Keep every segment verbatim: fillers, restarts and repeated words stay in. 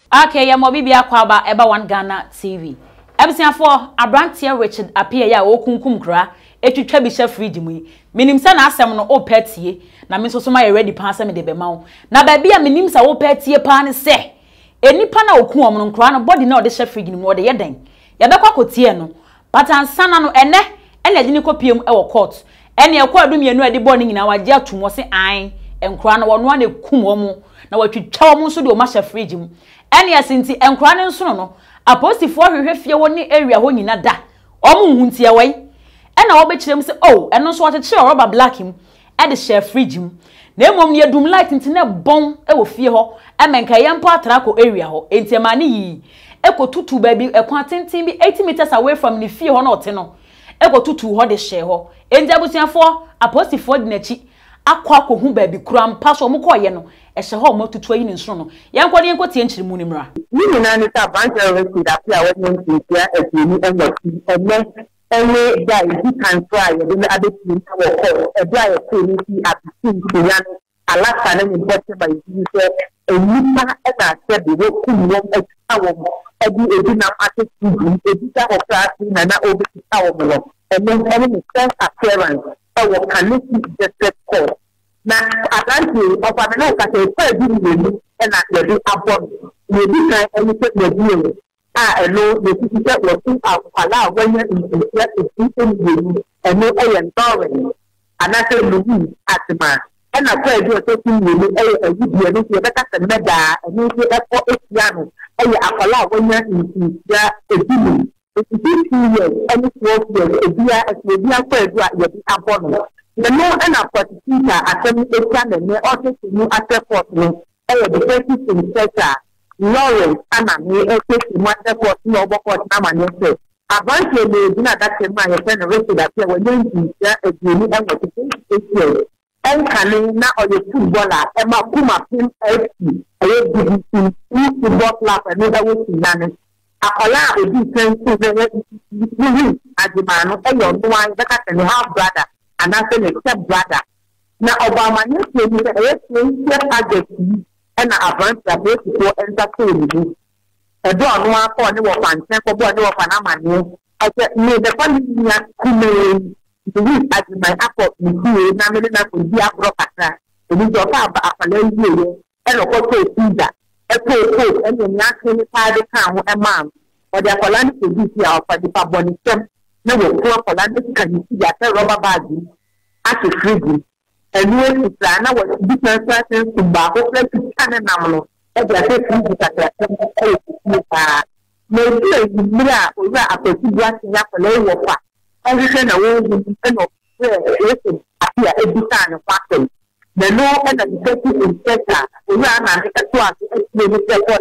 Okay, ya mo bibia kwa ba eba one Ghana T V. Ebisiafo Abrantie Richard appear ya okunkum kra etwitwa bi chef fridge mu. Minim sa na asem no opetie na me so so ma ready pa asem de be ma wo. Na ba bia minim sa opetie pa ne se enipa na okun om no kra no body na ode chef fridge mu ode ye den. Ya be kwa kotie no. But ansana no ene ene de ni kopiem e wo court. Ene e kwa adum yenu ade bo ne nyina wagye atum wo se an enkra no wono na kum wo mu na watwitwa wo mu so de o ma chef fridge mu. Ene asinti enkra ne nso no apostifo hwehwe fie woni area ho nyina da omu huntie wai ena wo be kirem se oh eno so wache kire rubber black him e de share fridge mu na emom ne adum light ntine bon e wo fie ho e menka yempo atrako area ho entiema ne yi ekotutu ba bi ekwan tenten bi eighty meters away from ne fie ho na ote no ekotutu ho de share ho enjabusiafo apostifo de nachi akwa akohu ba bi kura mpa so mo koye no e hye ho matutu ayi ne nso no yenko de yenko tie nchiri mu ni mra ni nyina ni ta bank arrɛsted apia wo ni ntia etini enwati ene ene da yi kan try ye de abeti nta wo ko e da ye ko ni ti abeti ntia no alaka na ni bote ba yi se enipa e da se de wo ku wo e ta wo e di e di na ate ti e di ta ho class na na obi ta wo mo ene ene ni self appearance e wo kanisi just call na adanti ofa na ka se fa di ni e na ye di abon ni di kan eni se de di ah eno the teacher was to allow when you interpret the people you and no a and and I said Louis at the man and I pray you to see you a video this you better than meda and you get for a piano and you allow when you yeah a demon it's two years and it's twelve years a year as you be a prayer you be upon the more and a teacher at some time and they also to you at the port and the person in sector Lawrence ana me ekesi mwate kwa no boko na manese avance le dina dake ma ye fen arrested apia we nyi ya edini e wo tete en kale na oye footballer e ma kuma pin F C e B C ni football club e no da wo tinane akola odi sense be ni adimano e yo no wan beka tene half brother and I say step brother na obama ni se ni e se target and advance the base for entertainment. A door no one ni wo fanten ko bo ni wo fana mane. I said me the family ya kume the week as my apple ni ku na me na ko di abro katra. Ni jo ka ba afale yi ye. E no ko to pizza. E ko ko e ni nya ke ni pa de kan ho e mam. O de akola ni ko di ya o fa di pa boni tem. Na wo ko akola ni kan ni ya te rubber bag. Ati fridge. And you is na what different persons to back up like channel namno e bia se fi ta ta e pa me bi mira o ra apeti bia se ya ko le wo fa every na wo ni e no e se apia e bi ta no fa so the no and the safety inspector o ra na ne ka to a e se ni se ko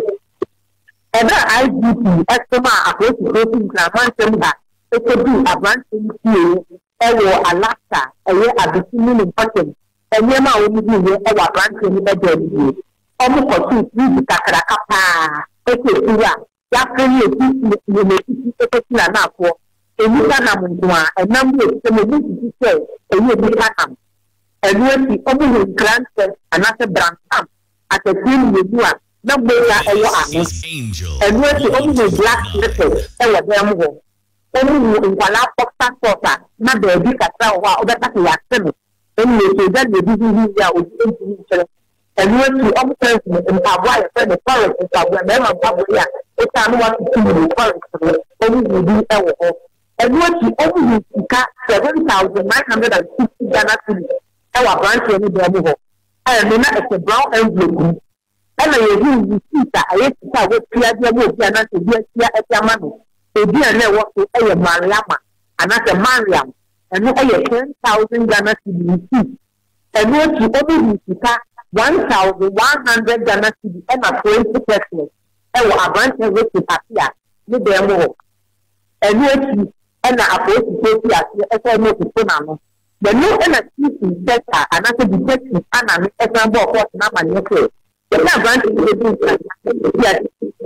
e da I G P extra apoti apoti na man tem da e ko du advance ni ewo alaka eye abisini ni pattern enye ma wo ni ye ewo branch ni be de ni omo ko tu ni kakara kapa eke tuwa ya feri eti ni ni eti eke tila na ko eni kana mundwa enam ye se mo ni ti se eye bi kana enu eti omo ni grand anase branch am atetin ni duwa na gbe ya ewo ame enu eti omo ni black leopard ewo dem ho omu nkwala pokta pokta na be bi katra wa obeta ke ya seme enu so da le bi bi ya o ti ti chere enu eti omu president mpabwa ya se the forest mpabwa na ma mpabwa ya o ta no wa ti ni forest omu bi ewo ho enu eti omu sika seven thousand nine hundred fifty Ghana cedis ewa branch ni be mu ho e me na e brown envelope ena ye hu sika aye sika we pia dia mo pia na se dia tia e pia ma no ebi ane wo so eye Mariama anase Mariam eno eye ten thousand Ghana cedis eno ti obi sika one thousand one hundred Ghana cedis ena twenty percent ewo abranche we ti papia ni de mo ho eno ti ena aposi ti ati e no ti na no the no ena chief inspector anase detective ana ni e san bo court na ma ni e the abranche we ti ya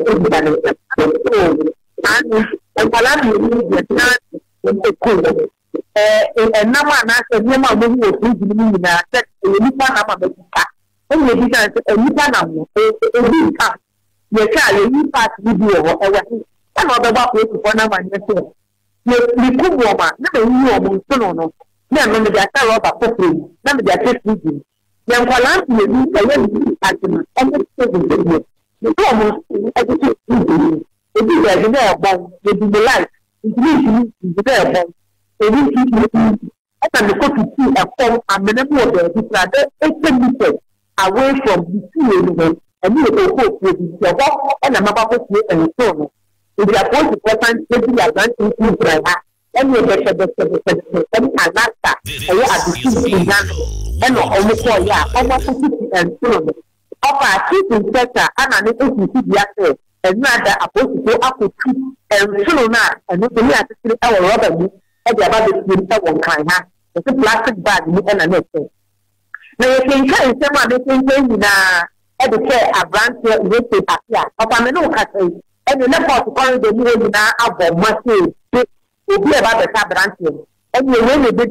and and Palami is not in the cool. And Nama Nasa Nema was in the set a Nipanama. Only because a Nipanam, a week up. ye ka ye yi part video ho e wa e na obegba ko efu na ma nye so ye ni ku mo ma na me yi o mo so no no na me me da ta roba popri na me da take video ye nkwala ye ni e ye ni agima e mo so video ni ko mo e ti video e bi ye ni e bon ye di me life e bi ni di e bon e bi ti I can go to see a form and many more there because eight meters away from the sea and you will go with your walk and a map of you and so on. If you are going to present, maybe you are going to see Braya, and you get the and Alaska, and you are the sea in Ghana, and almost four years, almost fifty and so on. Of our chief inspector, and an able to see the actor, and not that supposed to go up to two and so on, and you can see our rubber. And the about the one kind of it's a plastic bag and a net. Now you can tell someone they can say in a care a branch with the papier. Of a menu country, and you never to call the new in our must will be about the car branch. And you really did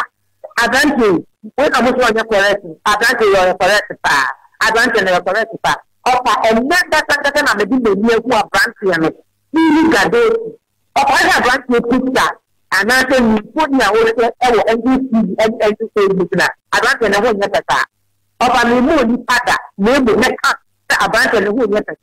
a branch. When I was on your correct, a branch or correct far, a branch and a correct far. Of a net that I'm a bit near who are branch. You got those. Of I have branch with picture. And I say, you put your own N D C and N D C. I don't know what you have. Of a new father, maybe next up a bunch of who you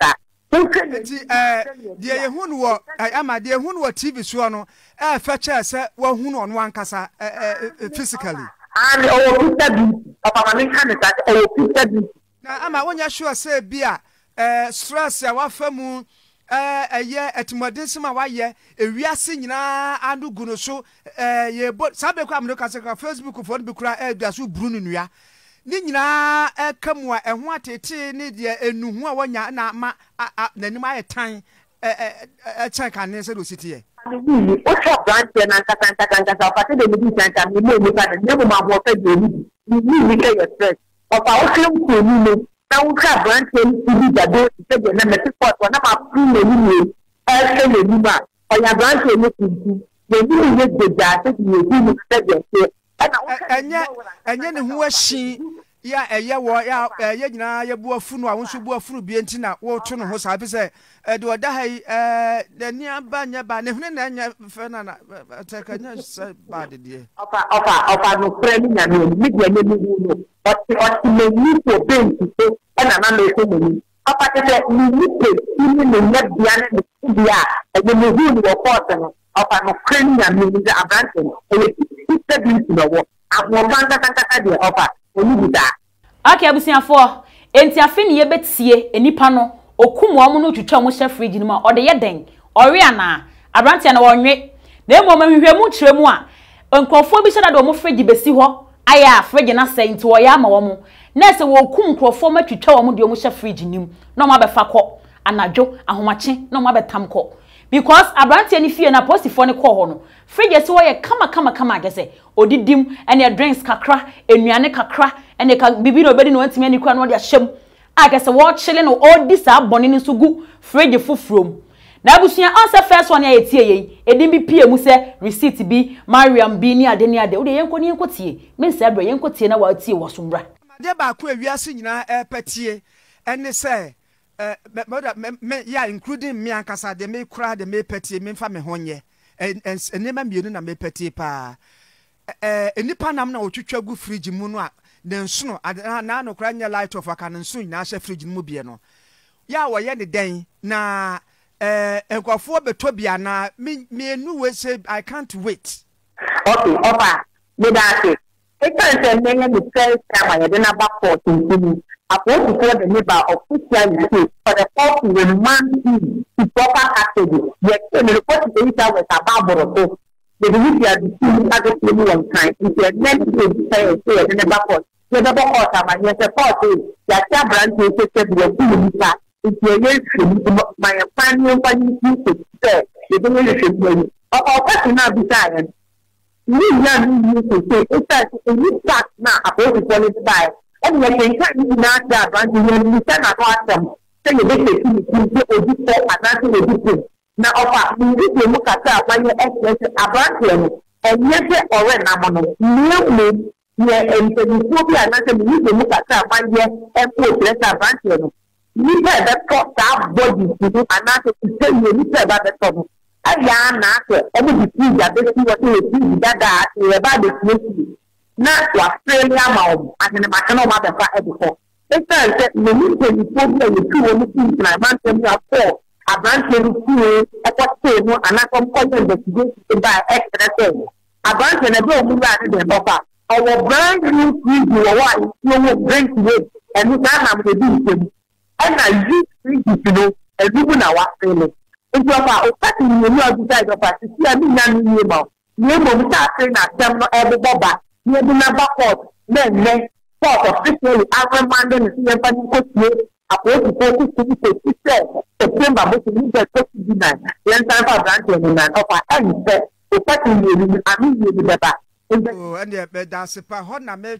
have. Dear Hun, I am a dear Hun, T V Suano, a fetcher, sir, well, Hun on one casa physically. And oh, Peter B. Of a American, oh, Peter B. Now, I'm a one year sure, say, beer, stress, our family. Eh eh ye etimodensima wa ye ewiase nyina adu guno so eh ye sabe kwa mno kase ka Facebook fo bi kura eh duaso brunu nua ni nyina eh kamu a eho atete ni de enuhu a wonya na ma nanim aye tan eh eh chan kan ne se do sitie ni o cho branch na kaka kaka kaka pate de mi chan mi mo mi ka ne mo ma bo ka de ni ni ni ka ye stress o pa o klem ko ni no na wo ka branch ni bi da do se de na me support na ma pru ni ni e se ni ma o ya branch ni ku de ni ni de da se ni ni se de se enye enye ne ho ahyi ya eye wo ya eye nyina ye bu afunu a wo nso bu afunu bi enti na wo to no ho sa bi se e de oda hai eh de ni aba nya ba ne hune na nya fe na na ta ka nya se ba de de opa opa opa no friend nya me mi de ne mi no but what me ni to ben to e na na me ko ni opa te se ni ni pe ni ni nya bia na ni bia e de me hu ni wo port no opa no friend nya me ni abante e ti bi no wo abo banga kaka de opa okay abusiafo enti afi ne ye betie enipa no okumu omo no twetwa mo hye fridge ni ma ode ye den ore ana abrantia na wonwe na emo ma hwehwemu kiremu a nkofo bi hye na do mo fridge besi ho aya fridge na sai nti wo ya ma wo mo na se wo okum nkofo ma twetwa wo mo de mo hye fridge nim na mo abefa kọ anadwo ahomache na mo abetam kọ because abrantia ni fie na postifo ne kọ ho no fridge si wo ye kama kama kama agese odidim ene drinks kakra enuane kakra ene ka bibi no bedi no antimi ani kwa no de ahyem agese wo chile no odi sa boni ni so gu fridge fufrom na abusuan answer first one ya etie yi edim bi pie mu se receipt bi Mariam bi ni ade ni ade wo de yenko ni yenko tie me se abra yenko tie na wa tie wo so mbra de ba ko awiase nyina e patie ene se eh me ya including me ankasa de me kura de me patie me mfa me honye enema mienu na me patie pa eh enipa nam na otwetwa gu fridge mu no a de nsono na no kra nya light of aka nso nyina hye fridge mu bie no ya wo ye ne den na eh ekwafo beto bia na mienu we say I can't wait. Okay, opa me da say e kan say me ne first time I dey na back for twenty apo to for the neighbor officially for the court to remand him to proper custody ye say me report to the with ababoro to the we are the other people one time if you next to say say the neighbor court the neighbor court am ye say court ya tia branch say say the people if you are my family family to say the people should know or person na be say ni ya ni to say it's that you start na apo to police by and when you can not that branch you can not watch them say you make it to obi for another obi na ofa ni di mu kata amanye express abranche enye se ore na mo no ni ni ye enteni phobia na se ni di mu kata amanye empo express abranche no ni be be talk that body to and not to say you ni be be talk aya na ke e be see ya be see what you see dada e ba de see na Australia ma o and ma kana ma be fa e before it's that me ni se ni po na you two ni see na man tell me after Abranche ruku e ko se no anakom ko investigation by extra Abranche na do mu ya de bofa our brand new video wa you will bring to and we can have the do and I use you know and we na wa fele into about o pati ni ni o decide of us see am na ni ni ma ni mo mi ta say na dem no e boba ni e na backward men men sort of officially our man dem see am pani ko tie apo ko ko ko ko ko September mo ni de ko di na yen time for branch ni na of and say o pati ni ni ami ni de ba. Oh, and yeah, but that's a pa hot na me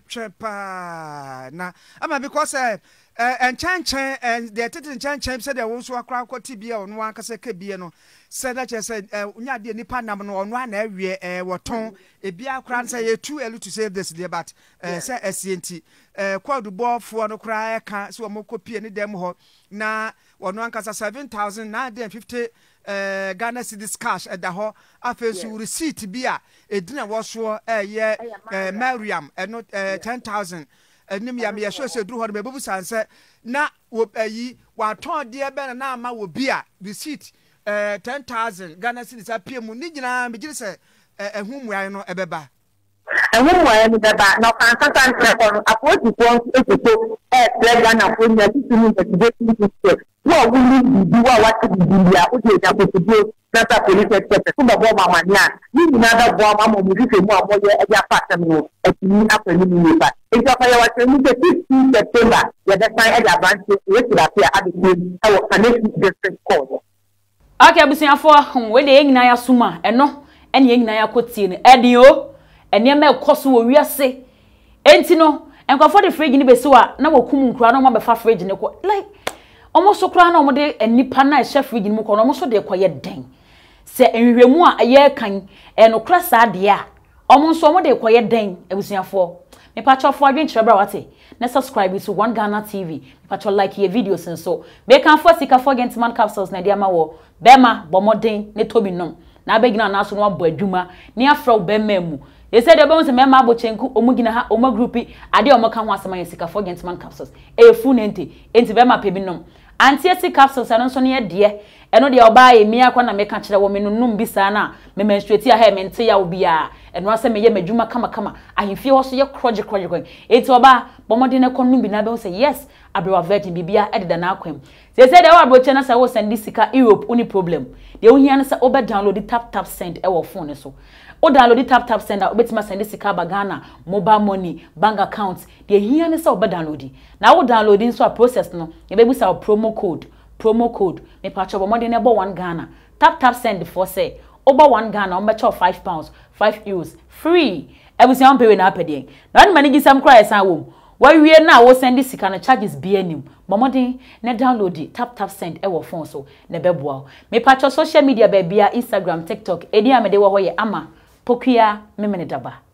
pa na. Ama because eh and chan chan and the titin chan chan said there was a crowd ko tibia on one kase kebie no. Said that you said unya de nipa nam no on one na wie eh woton e bia kra say you too early to save this there but eh say asienti eh kwadu bofo no kra e ka so mo kopie ni dem ho na wono ankasa seven thousand nine hundred fifty Uh, Ghana cedis cash at the ho after you receipt beer a dinner was for a year Mariam and not ten thousand and Nimia me sure say do what baby answer na wo yi wa ton dear ben na ma wo beer receipt uh ten thousand Ghana cedis appear mu ni gina me gire say eh hu mu ayi no ebeba and when we are in the back, now constant record, a forty points, if you go, eh, Ghana, when you are sitting in the investigation, what will you do? What to be India? What you have to do? That's a police expert. Some of them are man, you another bomb, I'm going to say more, more, a partner, a team after me. But if you are watching the fifteenth September, you are the time at the branch, which will appear at the same, our connection district court. Okay, I'm saying for when the young Naya Suma, and no, and young Naya Cotin, Edio. And near me cost wo wiase enti no enko for the fridge ni be so a na wakum nkura na mo be fa fridge ne ko like almost so kura na mo de enipa na chef fridge ni mo ko no mo so de koye den se enhwehwemu a aye kan e no kura sa de a omo so mo de koye den ebusuafo me pa chofo adwen kyerebra wate na subscribe to One Ghana T V me pa cho like ye videos and so me kan for sika for gentleman capsules na de ama wo bema bomoden ne tobi nom na abegina na so no abo adwuma ne afra bema mu. They said the bones and Mamma Bochenku, Omugina, Oma groupie, Adi Omokan was my sick for gentleman capsules. A full enti, enti Bema Pebinum. Anti capsules and also near dear, and no dear buy a mere corner make a woman num bisana, me menstruate your hair and say I will be a, and once I may me Juma kama kama. I feel also your project project. It's oba, Bomodina conum binabo say yes, I be a virgin bibia added an aquam. They said our bochenas I was send this Europe only problem. The only answer over download the tap tap send our phone so. O download the tap tap send out betima send this Ghana mobile money bank accounts the here ne say o download na o downloading so a process no e be say promo code promo code me patch up money nebo one Ghana tap tap send for say over one Ghana on betcha five pounds five euros free every am pay na pay na no manage some cry san wo why we na wo send this kind charges be anim momodin na download it tap tap send e wo phone so na beboa me patch social media be bia Instagram TikTok edi amede wo ho ye ama Pokia Memenedaba.